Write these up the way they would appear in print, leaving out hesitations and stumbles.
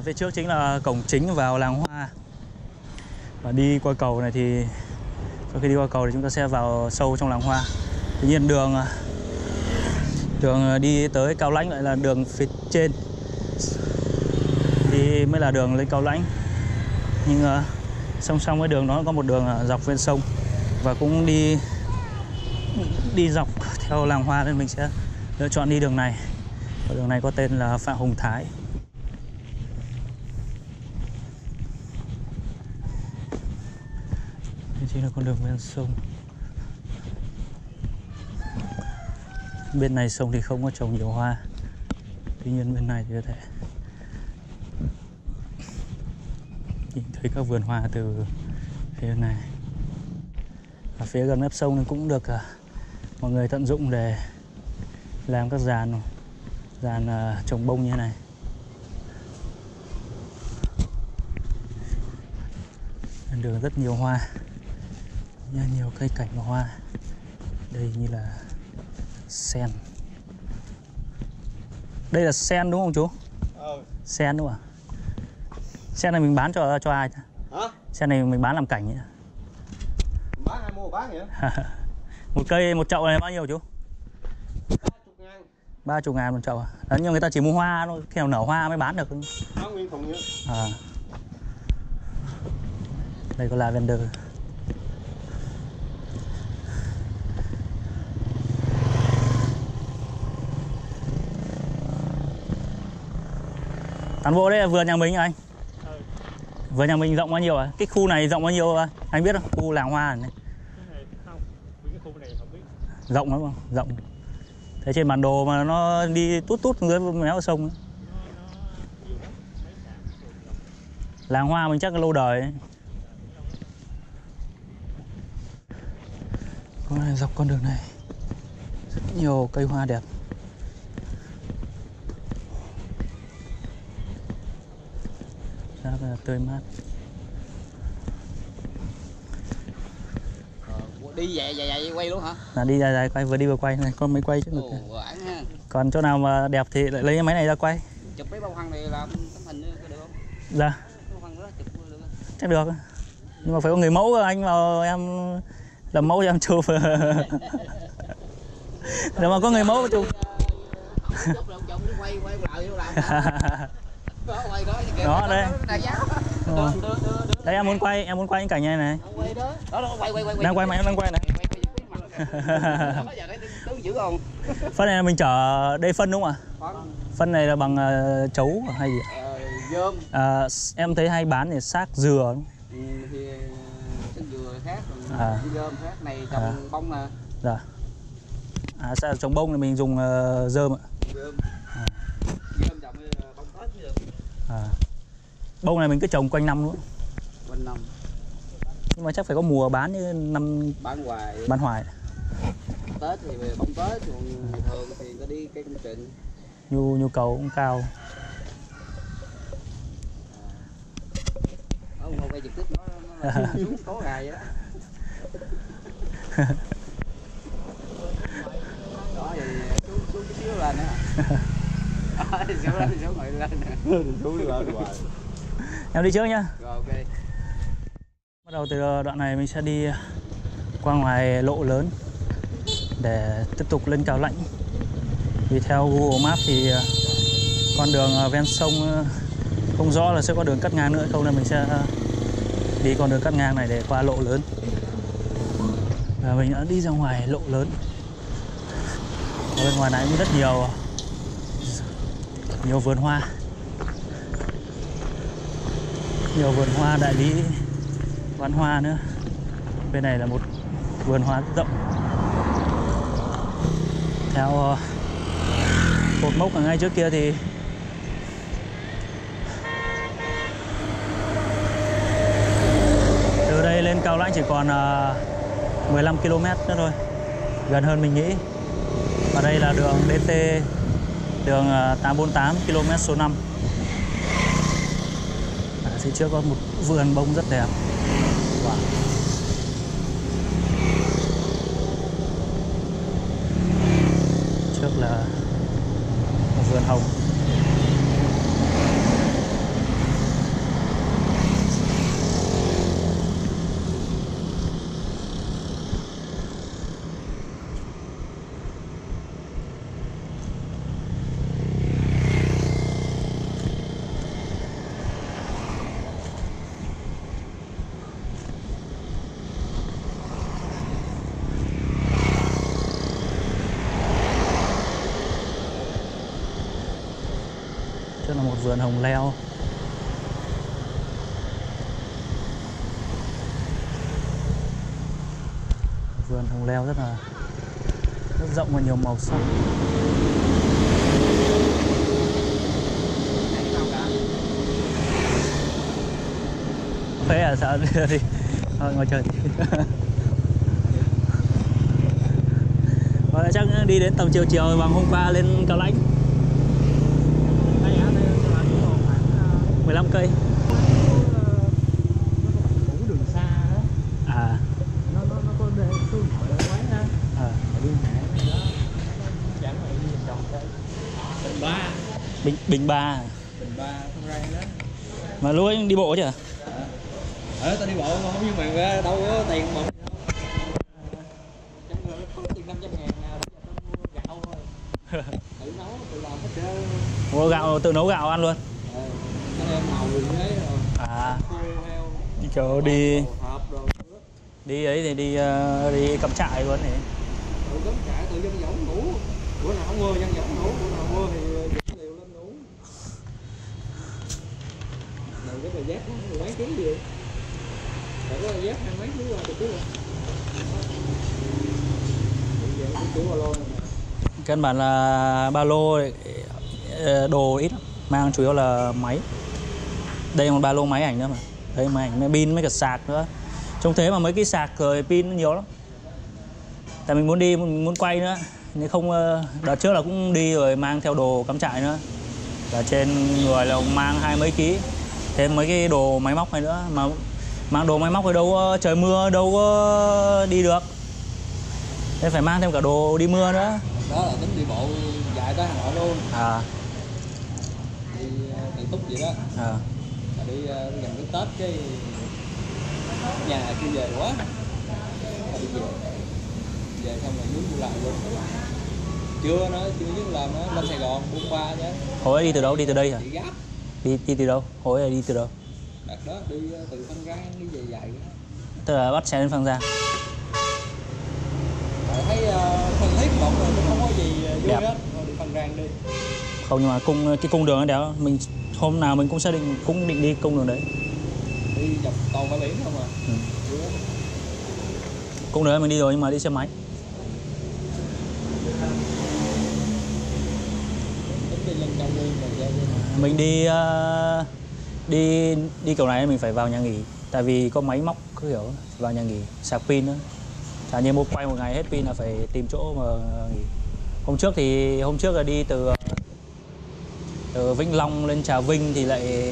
phía trước chính là cổng chính vào làng hoa. Và đi qua cầu này thì sau khi đi qua cầu thì chúng ta sẽ vào sâu trong làng hoa. Tuy nhiên đường đi tới Cao Lãnh lại là đường phía trên thì mới là đường lên Cao Lãnh. Nhưng song song với đường đó có một đường dọc ven sông và cũng đi dọc theo làng hoa, nên mình sẽ lựa chọn đi đường này. Và đường này có tên là Phạm Hồng Thái. Đây chính là con đường ven sông. Bên này sông thì không có trồng nhiều hoa, tuy nhiên bên này thì có thể nhìn thấy các vườn hoa từ phía này. Và phía gần mép sông cũng được mọi người tận dụng để làm các giàn trồng bông như thế này. Đường rất nhiều hoa, nhiều cây cảnh và hoa. Đây như là sen. Đây là sen đúng không chú? Sen đúng không ạ? Sen này mình bán cho ai? Hả? Sen này mình bán làm cảnh nhỉ? Bán ai mua bán vậy? Một cây, một chậu này bao nhiêu chú? 30.000. 30.000 một chậu à? Đấy, nhưng người ta chỉ mua hoa thôi, khi nào nở hoa mới bán được. Bán nguyên thùng nữa. À. Đây có lavender. Toàn bộ đây là vườn nhà mình anh. Vườn nhà mình rộng bao nhiêu à? Cái khu này rộng bao nhiêu anh biết không? Khu làng hoa này. Không, cái khu này không biết. Rộng lắm không? Rộng. Thế trên bản đồ mà nó đi tút dưới méo sông. Làng hoa mình chắc là lâu đời ấy. Dọc con đường này rất nhiều cây hoa đẹp. Rất là tươi mát. Đi dài quay luôn hả? Là đi dài quay, vừa đi vừa quay này, con mới quay chứ được. Còn chỗ nào mà đẹp thì lại lấy cái máy này ra quay. Chụp mấy bông hoa này làm tấm hình được không? Dạ. Bông hoa đó chụp được không? Chắc được. Nhưng mà phải có người mẫu, anh vào em làm mẫu cho em chụp. Nếu mà có người mẫu chụp. Đó đây. Đây em muốn quay những cảnh này này. Đang quay mà em đang quay này. Phân này là mình chở đây phân đúng không ạ? Phân này là bằng chấu hay gì? Dơm. Em thấy hay bán thì xác dừa. Thì xác dừa khác, còn dơm khác này trồng bông nè. Dạ. Sao trồng bông thì mình dùng dơm ạ? Dơm. Dơm trồng bông Tết cũng được. Bông này mình cứ trồng quanh năm luôn. Quanh năm. Nhưng mà chắc phải có mùa bán như năm bán hoài. Tết thì về bông Tết, còn thường thì có đi cây công trình. Nhu cầu cũng cao. Không quay trực tiếp nó xuống có gài vậy đó. Đó thì xuống chút xíu lên nữa. Xuống ngồi lên nè. Xuống lên hoài. Em đi trước nhá. Rồi ok. Bắt đầu từ đoạn này mình sẽ đi qua ngoài lộ lớn để tiếp tục lên Cao Lãnh. Vì theo Google Maps thì con đường ven sông không rõ là sẽ có đường cắt ngang nữa không, nên mình sẽ đi con đường cắt ngang này để qua lộ lớn. Và mình đã đi ra ngoài lộ lớn. Ở bên ngoài này cũng rất nhiều vườn hoa. Nhiều vườn hoa đại lý bán hoa nữa. Bên này là một vườn hoa rất rộng. Theo cột mốc ở ngay trước kia thì từ đây lên Cao Lãnh chỉ còn 15 km nữa thôi, gần hơn mình nghĩ. Và đây là đường DT, đường 848 km số 5. Phía trước có một vườn bông rất đẹp. Wow. Trước là một vườn hồng. vườn hồng leo. Vườn hồng leo rất rộng và nhiều màu sắc. Thế à, sợ đi thôi ngồi chơi. Chắc đi đến tầm chiều bằng hôm qua lên Cao Lãnh. 15 cây. Cũng đường xa đó. À. Nó có số điện thoại ở quán đó. Đi hẹn đó. Chẳng phải đi vòng vòng thôi. Bình 3. Bình 3. Bình 3 không ra đó. Mà lúc ấy đi bộ chứ à? Tao đi bộ mà không, nhưng mà đâu có tiền mà. Trong người có tiền 500.000 nào để tao mua gạo thôi. Tự nấu, tự làm hết trơn. Mua gạo, tự nấu gạo ăn luôn. Anh em màu rồi đấy rồi. À. Khô heo. Kiểu đi Hộp rồi. Đi ấy thì đi cắm trại luôn này. Tự cắm trại, tự dân võng ngủ. Bữa nào không mưa dân võng ngủ, bữa nào mưa thì dẫn liều lên ngủ. Đừng cái bài dép nó 10 mấy ký gì. Đừng có bài dép 20 mấy ký rồi, được chứ. Căn bản là ba lô đồ ít lắm. Mang chủ yếu là máy. Đây là một ba lô máy ảnh nữa mà. Đây máy ảnh, pin với cả sạc nữa. Trông thế mà mấy cái sạc rồi pin nhiều lắm. Tại mình muốn đi, mình muốn quay nữa. Nếu không, đợt trước là cũng đi rồi mang theo đồ cắm trại nữa. Và trên người là mang 20 mấy ký. Thêm mấy cái đồ máy móc này nữa. Mà mang đồ máy móc thì đâu có, trời mưa đâu có đi được. Nên phải mang thêm cả đồ đi mưa nữa. Đó là tính đi bộ dài tới Hà Nội luôn. À. Đi Tự Túc vậy đó. À. Mà đi gần đến Tết cái nhà chưa về quá. Mà đi về xong rồi muốn đi làm luôn. Chưa dứt làm nó lên Sài Gòn buôn ba chứ. Hồi ấy đi từ đâu? Đi từ đây hả? Đi Gáp. Đi từ đâu? Hồi ấy đi từ đâu? Đợt đó đi từ Phan Rang đi về dài đó. Tức là bắt xe đến Phan Rang. Thấy thân thiết một rồi cũng không có gì vui hết, thôi đi Phan Rang đi. Không, nhưng mà cái cung đường ấy đéo, mình hôm nào mình cũng xác định cũng định đi cung đường đấy. Đi dọc toàn bãi biển không à. Ừ. Cung đường ấy mình đi rồi nhưng mà đi xe máy. Tính đi lên cao nguyên rồi Mình đi kiểu này mình phải vào nhà nghỉ, tại vì có máy móc cứ kiểu vào nhà nghỉ sạc pin nữa. Chả như mua quay một ngày hết pin là phải tìm chỗ mà nghỉ. Hôm trước là đi từ Vĩnh Long lên Trà Vinh thì lại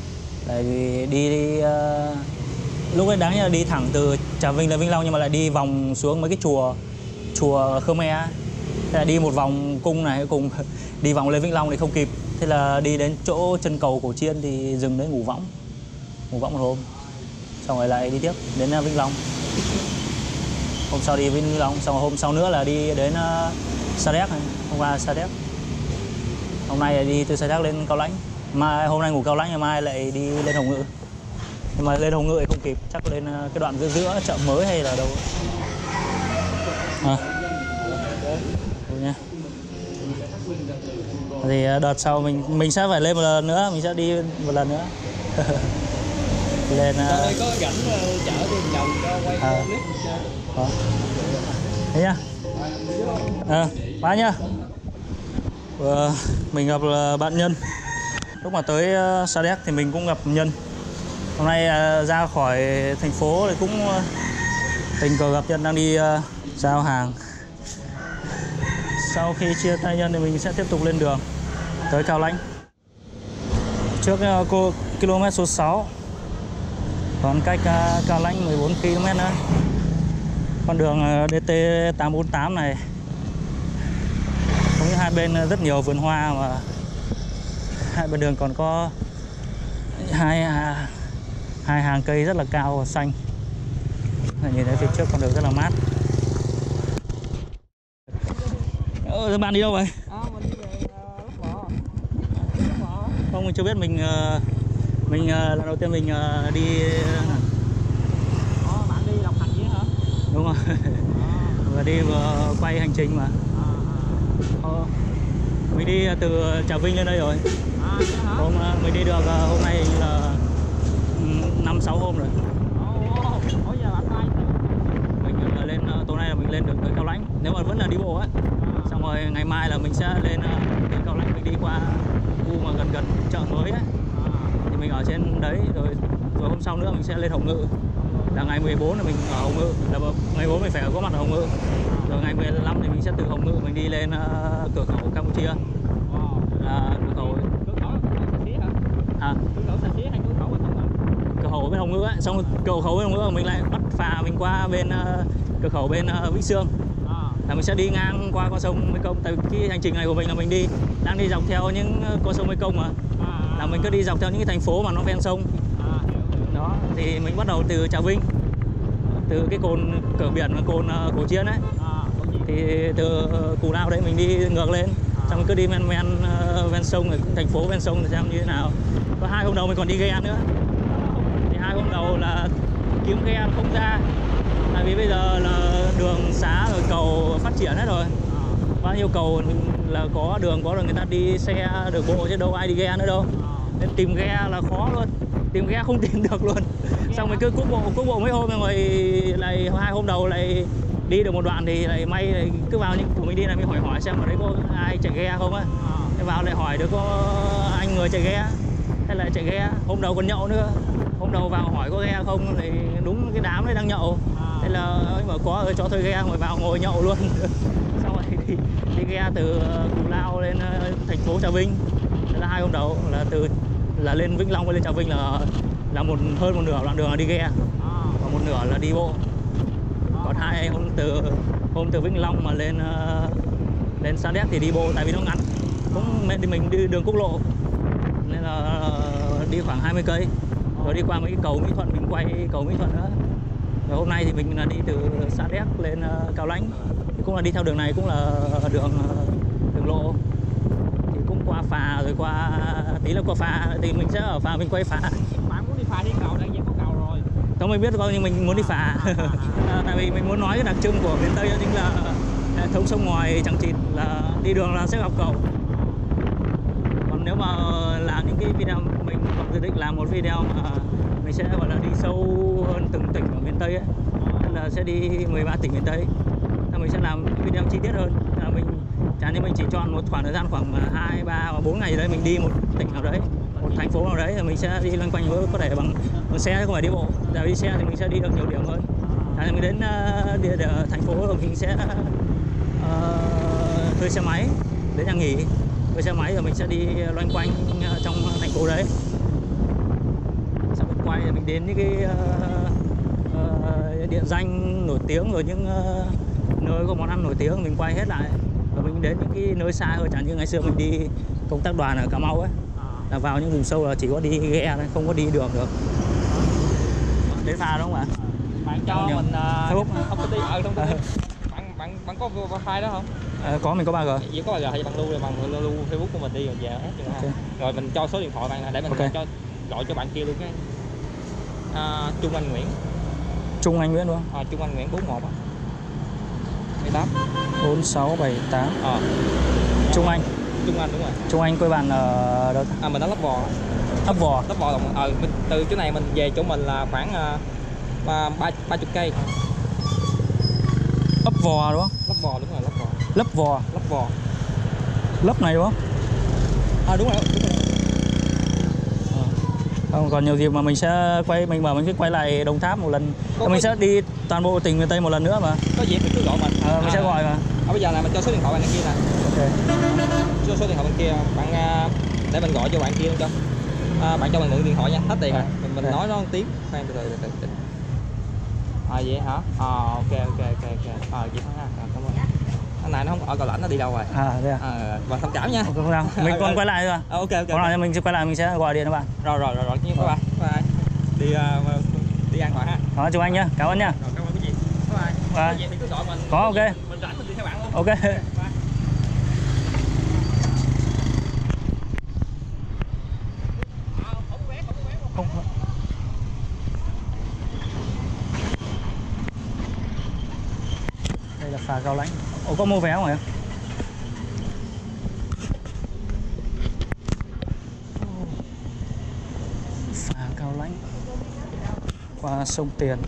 đi lúc ấy đáng nhẽ là đi thẳng từ Trà Vinh lên Vĩnh Long, nhưng mà lại đi vòng xuống mấy cái chùa Khmer. Thế là đi một vòng cung này cùng đi vòng lên Vĩnh Long thì không kịp. Thế là đi đến chỗ chân cầu Cổ Chiên thì dừng đấy ngủ võng một hôm, xong rồi lại đi tiếp đến Vĩnh Long. Hôm sau đi Vĩnh Long, xong rồi hôm sau nữa là đi đến Sa Đéc này, hôm qua Sa Đéc. Hôm nay là đi từ Sa Đéc lên Cao Lãnh. Mai hôm nay ngủ Cao Lãnh, ngày mai lại đi lên Hồng Ngự. Nhưng mà lên Hồng Ngự thì không kịp, chắc lên cái đoạn giữa chợ mới hay là đâu. Nha. Thì đợt sau mình sẽ phải lên một lần nữa, mình sẽ đi một lần nữa. Lên đây có rảnh chở đi vòng cho quay clip chơi. Thế nhá. Bye nhá. Mình gặp bạn Nhân. Lúc mà tới Sa Đéc thì mình cũng gặp Nhân. Hôm nay ra khỏi thành phố thì cũng tình cờ gặp Nhân đang đi giao hàng. Sau khi chia tay Nhân thì mình sẽ tiếp tục lên đường tới Cao Lãnh. Trước km số 6, còn cách Cao Lãnh 14 km nữa. Con đường DT 848 này cũng như hai bên rất nhiều vườn hoa, mà hai bên đường còn có hai hàng cây rất là cao và xanh. Nhìn thấy phía trước con đường rất là mát. Bạn đi đâu vậy? Mình đi về Lấp Vò. Không, mình chưa biết. Mình lần đầu tiên mình đi. Bạn đi đọc hành gì hả? Đúng rồi. Vừa đi vừa quay hành trình mà. Mình đi từ Trà Vinh lên đây rồi. Mình đi được hôm nay là 5-6 hôm rồi. Mình lên tối nay là mình lên được tới Cao Lãnh. Nếu mà vẫn là đi bộ á. Xong rồi ngày mai là mình sẽ lên tới Cao Lãnh, mình đi qua khu mà gần chợ mới ấy. Thì mình ở trên đấy rồi hôm sau nữa mình sẽ lên Hồng Ngự. Là ngày 14 là mình ở Hồng Ngự, là ngày 4 mình phải có mặt ở Hồng Ngự. Rồi ngày 15 thì mình sẽ từ Hồng Ngự mình đi lên cửa khẩu Campuchia. Cửa khẩu cửa khẩu bên Hồng Ngự ấy, xong cửa khẩu bên Hồng Ngự mình lại bắt phà mình qua bên cửa khẩu bên Vĩnh Sương. Là mình sẽ đi ngang qua con sông Mekong. Tại vì cái hành trình này của mình là mình đang đi dọc theo những con sông Mekong mà. Là mình cứ đi dọc theo những cái thành phố mà nó ven sông. Đó, thì mình bắt đầu từ Trà Vinh, từ cái cồn cửa biển cồn Cổ Chiên ấy. Thì từ Cù Lao đấy mình đi ngược lên, xong mình cứ đi ven sông, thành phố ven sông để xem như thế nào. Có 2 hôm đầu mình còn đi ghe nữa. Thì 2 hôm đầu là kiếm ghe không ra. Tại vì bây giờ là đường xá rồi cầu phát triển hết rồi. Bao nhiêu cầu là có đường người ta đi xe đường bộ chứ đâu ai đi ghe nữa đâu. Nên tìm ghe là khó luôn. Tìm ghe không tìm được luôn. Xong mình cứ quốc bộ mấy hôm rồi lại 2 hôm đầu lại đi được một đoạn thì lại may lại cứ vào những của mình đi này mình hỏi xem ở đấy có ai chạy ghe không á. Vào lại hỏi được có anh người chạy ghe hay là chạy ghe. Hôm đầu còn nhậu nữa. Hôm đầu vào hỏi có ghe không thì đúng cái đám đấy đang nhậu. Thế là anh bảo có cho thuê ghe rồi vào ngồi nhậu luôn. Xong rồi đi ghe từ Cù Lao lên thành phố Trà Vinh. Thế là 2 hôm đầu là lên Vĩnh Long với lên Trà Vinh là hơn một nửa đoạn đường là đi ghe. Còn một nửa là đi bộ. Còn 2 hôm từ Vĩnh Long mà lên Sa Đéc thì đi bộ tại vì nó ngắn. Cũng mình đi đường quốc lộ nên là đi khoảng 20 cây. Rồi đi qua mấy cái cầu Mỹ Thuận, mình quay cầu Mỹ Thuận nữa. Rồi hôm nay thì mình là đi từ Sa Đéc lên Cao Lãnh. Thì cũng là đi theo đường này, cũng là đường lộ. Thì cũng qua phà rồi qua tí là qua phà thì mình sẽ ở phà mình quay phà. Bạn muốn đi phà đi cầu, đang có cầu rồi. Không, mình biết coi nhưng mình muốn đi phà. Tại vì mình muốn nói cái đặc trưng của miền Tây đó chính là hệ thống sông ngòi chằng chịt, là đi đường là sẽ gặp cầu. Còn nếu mà làm những cái video, mình còn dự định làm một video mà mình sẽ gọi là đi sâu hơn từng tỉnh ở miền Tây ấy. Nên là sẽ đi 13 tỉnh miền Tây. Thì mình sẽ làm video chi tiết hơn. Là chẳng như mình chỉ chọn một khoảng thời gian khoảng 2, 3 và 4 ngày đấy mình đi một tỉnh nào đấy, một thành phố nào đấy, rồi mình sẽ đi loanh quanh có thể bằng xe không phải đi bộ. Giờ đi xe thì mình sẽ đi được nhiều điểm hơn. Thì mình đến thành phố rồi mình sẽ thuê xe máy đến nhà nghỉ, thuê xe máy rồi mình sẽ đi loanh quanh trong thành phố đấy. Sau mình quay rồi mình đến những cái địa danh nổi tiếng rồi những nơi có món ăn nổi tiếng mình quay hết lại. Rồi mình đến những cái nơi xa hơn, chẳng như ngày xưa mình đi công tác đoàn ở Cà Mau ấy, là vào những vùng sâu là chỉ có đi ghe thôi, không có đi đường được. Đến phà đúng không ạ? Bạn cho mình Facebook không có đi trong bạn có wifi đó không? Có, mình có 3G. Chỉ có 3G hay bạn lưu Facebook của mình đi rồi về hết okay. Rồi mình cho số điện thoại bạn để mình gọi cho bạn kia luôn cái Trung Anh Nguyễn. Trung Anh Nguyễn đúng không? Trung Anh Nguyễn 41 á. 18 4678. Trung Anh. Trung Anh đúng rồi. Trung Anh quê bạn ở đâu? Mình ở Lấp Vò. Lấp Vò. Lấp Vò mình từ chỗ này mình về chỗ mình là khoảng 30 cây. Lấp Vò đúng không? Lấp Vò đúng rồi, Lấp Vò. Lấp Vò. Lấp Vò. Lấp này đúng không? Đúng rồi. Không, còn nhiều dịp mà mình sẽ mình quay lại Đồng Tháp một lần. Mình sẽ đi toàn bộ tỉnh miền Tây một lần nữa mà. Có dịp thì cứ gọi mình. Mình sẽ gọi mà. Bây giờ là mình cho số điện thoại bạn kia nè. Ok. Cho số điện thoại bạn kia, để mình gọi cho bạn kia luôn cho. Bạn cho mình mượn điện thoại nha, hết tiền rồi. Mình nói nó một tiếng. Khoan từ từ. Vậy hả? Ok. Vậy thôi ha. Cảm ơn. Anh này nó không ở Cao Lãnh, nó đi đâu rồi? Thế à? Và thông cảm nha. Không sao. Mình còn quay lại rồi. Ok. Còn lại mình sẽ quay lại, mình sẽ gọi điện cho bạn. Rồi. Bye. Đi an toàn ha. Đó, chúc anh nhá. Cảm ơn nha. Rồi, cảm ơn quý vị. Bye. Vậy thì cứ gọi mình. Có, ok. Mình rảnh mình đi theo bạn luôn. Ok. Không. Đây là phà Cao Lãnh. Có mua vé không ạ? phà Cao Lãnh qua sông Tiền.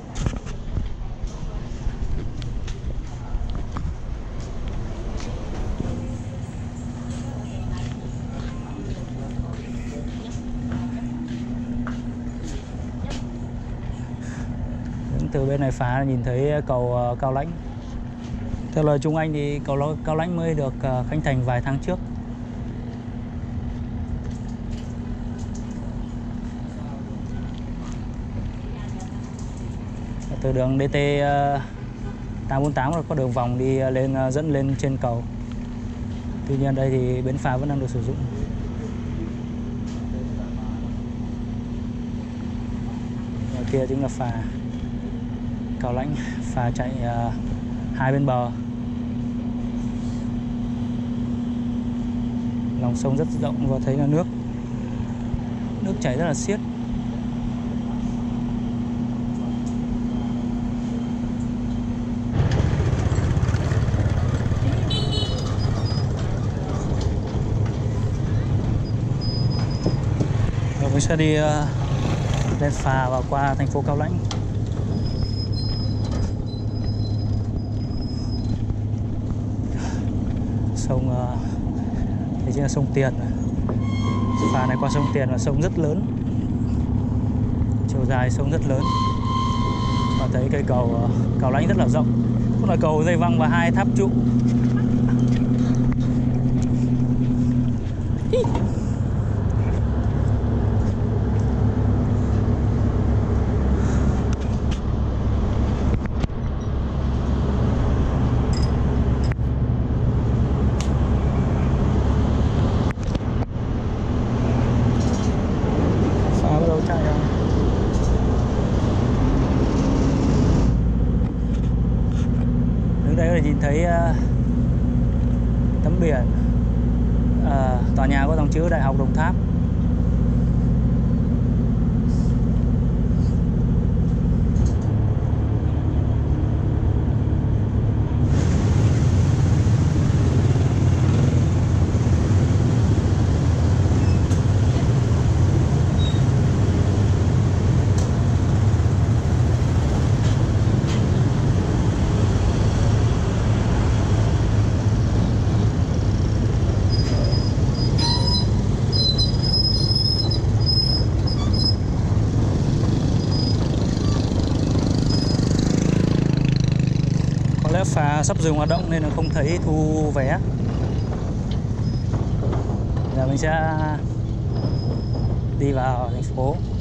Từ bên này phá nhìn thấy cầu Cao Lãnh. Theo lời Trung Anh thì cầu Cao Lãnh mới được khánh thành vài tháng trước. Từ đường DT 848 là có đường vòng đi lên, dẫn lên trên cầu. Tuy nhiên đây thì bến phà vẫn đang được sử dụng. Ở kia chính là phà Cao Lãnh, phà chạy hai bên bờ. Lòng sông rất rộng và thấy là nước chảy rất là xiết. Rồi mình sẽ đi lên phà và qua thành phố Cao Lãnh. Sông đây chính là sông Tiền. Phà này qua sông Tiền là sông rất lớn, chiều dài sông rất lớn. Và thấy cây cầu Cao Lãnh rất là rộng, cũng là cầu dây văng và hai tháp trụ. Đứng đây là nhìn thấy tấm biển, tòa nhà có dòng chữ Đại học Đồng Tháp. Phà sắp dừng hoạt động nên là không thấy thu vé. Giờ mình sẽ đi vào thành phố.